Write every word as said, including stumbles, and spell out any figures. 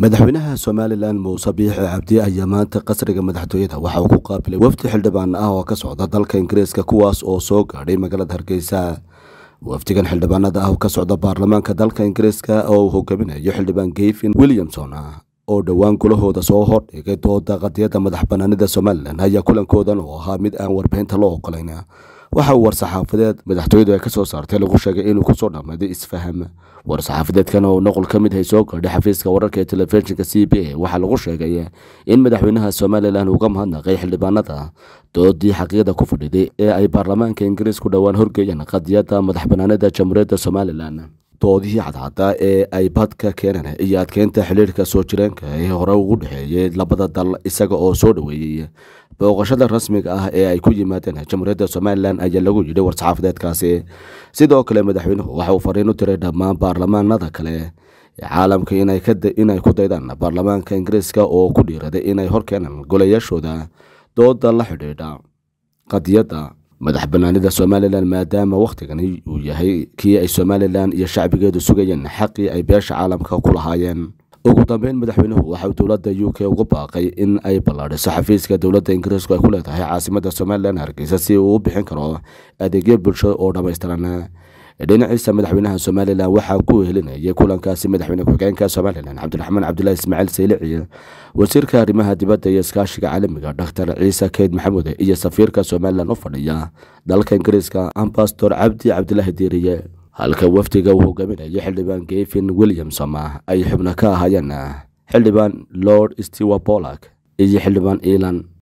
madaxweynaha Somaliland Muuse Biixi Cabdi ayaa maanta qasriga madaxtooyada waxa uu ku qaabilay wafdi xildhibaan ah oo ka socda dalka Ingiriiska kuwaas oo soo gaadhay magaalada Hargeysa. wafdigan xildhibaanada ah oo ka socda baarlamaanka dalka Ingiriiska oo uu hogaaminayo xildhibaan Gavin Williamson oo dhawaan kulahooda soo hordhigay dooda qadiyada madaxbanaanida Somaliland ayaa kulankoodan oo ahaa mid aan warbaahinta loo ogoleyn. waxa uu war-saxaafadeed madaxtooyadu ay ka soo saartay lagu sheegay inuu ku soo dhamaaday isfaham. war-saxaafadeedkan oo noqol ka mid ah soo gaadhay xafiiska wararka ee telefishinka C B A waxa lagu sheegay in madaxweynaha Somaliland uu ka mahadnaqay xildhibaanada doodii xaqiiqada ku fadhiday ee ay baarlamaanka Ingiriisku dhawaan horgeeyeen qadiyada madaxbanaanida Jamhuuriyadda Somaliland. doodihii cadcada ee ay badka keeneen iyo adkeynta xiriirka soo jireenka ee hore ugu dhaxeeyay labada dal isaga oo soo dhaweeyay booqashada rasmiga ah ee ay ku yimaadeen Jamhuuriyadda Somaliland ayaa lagu yidhi war-saxaafadeedkaasi. sidoo kale madaxweynuhu waxa uu fariin u diray dhammaan baarlamaanada kale ee caalamka inay ka inay ku daydaan baarlamaanka Ingiriiska oo ku dhiiraday inay horkeenaan golayaashooda dooda la xidhiidha qadiyada madaxbanaanida Somaliland maadaama waqtigani uu yahay kii ay Somaliland iyo shacbigeedu sugayeen xaqii ay beesha caalamka ku lahaayeen. ugu dambeyn madaxweynuhu waxa uu dowladda U K ugu baaqay in ay ballaadhiso xafiiska dowladda Ingiriisku ay ku leedahay caasimadda Somaliland Hargeysa si uu u bixin karo adeegyo bulsho oo dhammaystiran. dhinaciisa madaxweynaha Somaliland waxa ku helinayay kulankaasi madaxweyne ku-xigeenka Somaliland Cabdiraxmaan Cabdullaahi Ismaaciil Saylici, wasiirka arrimaha dibadda iyo iskaashiga caalamiga Doctor Ciise Keyd Maxamuud iyo safiirka Somaliland u fadhiya dalka Ingiriiska Ambassador Cabdi Cabdilaahi Diiriye. halka wafdiga uu hogaaminayo xildhibaan Gavin Williamson ay xubno ka ahaayeen xildhibaan Lord Stewart Pollack iyo xildhibaan Ilan